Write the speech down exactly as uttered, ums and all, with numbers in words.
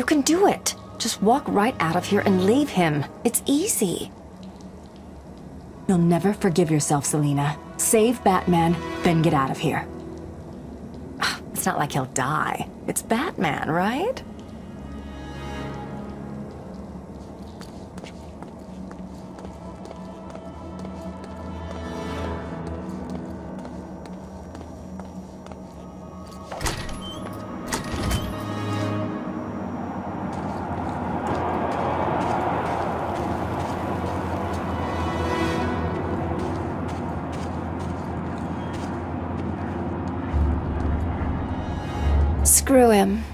You can do it. Just walk right out of here and leave him. It's easy. You'll never forgive yourself, Selina. Save Batman, then get out of here. It's not like he'll die. It's Batman, right? Screw him.